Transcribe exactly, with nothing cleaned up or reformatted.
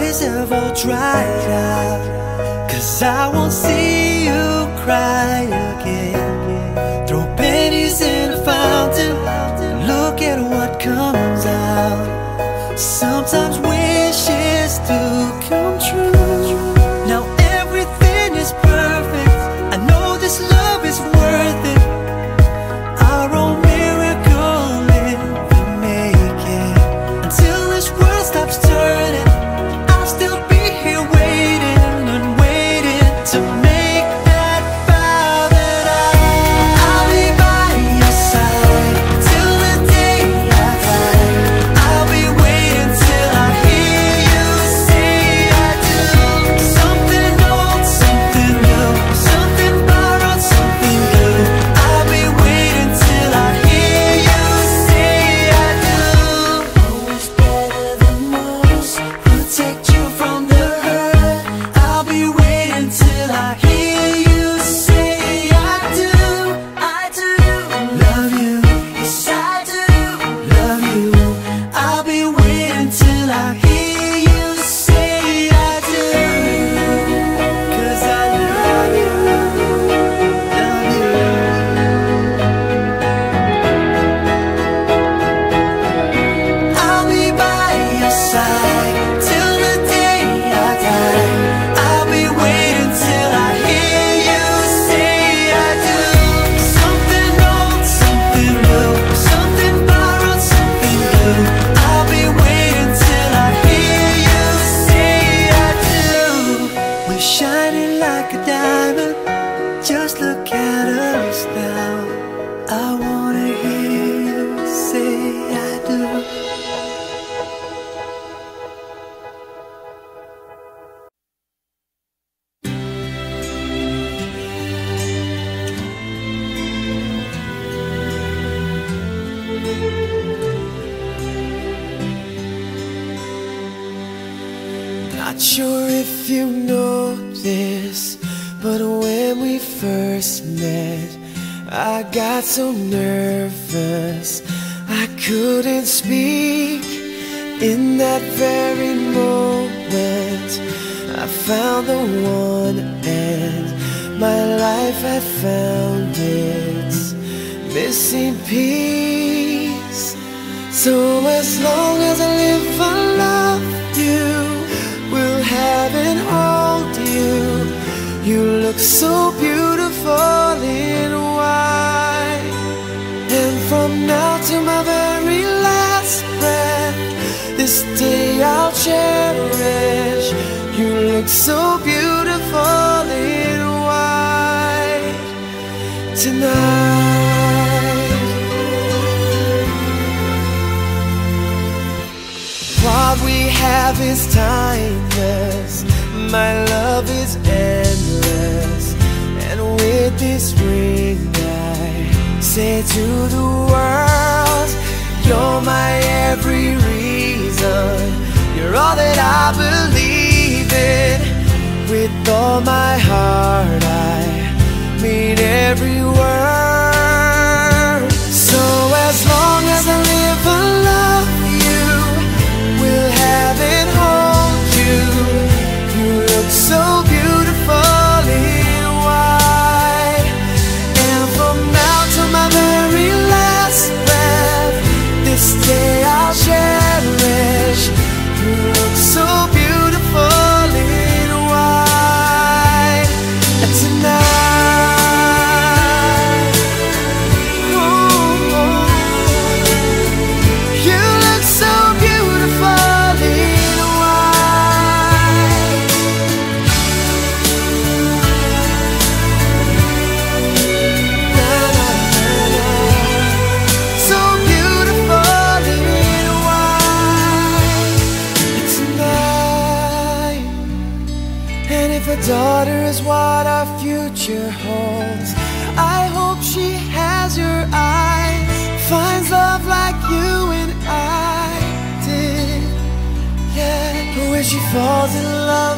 tears have all dried out, 'cause I won't see you cry again. Throw pennies in a fountain, look at what comes out. Sometimes wishes do come true. Now everything is perfect, I know this love is worth it. Our own miracle in the making. Until this world stops turning, I'll still be here waiting and waiting to make that vow that I, I'll be by your side till the day I die. I'll be waiting till I hear you say I do. Something old, something new, something borrowed, something new. I'll be waiting till I hear you say I do. Always better than most, protect you from the hurt. I'll be waiting till I hear you say I do. I do love you, yes I do love you. I'll be waiting till I hear you say I do. 'Cause I love you, love you. I'll be by your side till the day I die. I'll be waiting till I hear you say I do. Something old, something new, something borrowed, something new. I'll be waiting till I hear you say I do. We're shining like a diamond, just look at us now. I wanna hear you say I do. Not sure if you know this, but when we first met, I got so nervous I couldn't speak. In that very moment, I found the one, and my life had found its missing piece. So as long as I live, I love you, will have and hold you. You look so beautiful in white, and from now to my very last breath, this day I'll cherish. You look so beautiful in white tonight. What we have is timeless, my love is endless, and with this ring I say to the world, you're my every reason, you're all that I believe in. With all my heart I mean every word. So as long as I live, I love you, will have and hold you. You look so beautiful in white, and from now to my very last breath, this day I'll cherish. You look so beautiful in white tonight. Ooh, you look so beautiful in white. Na, na, na, na. So beautiful in white tonight. And if a daughter is what our future holds, I hope she has your eyes, finds love like you and I did. Yeah, but when she falls in love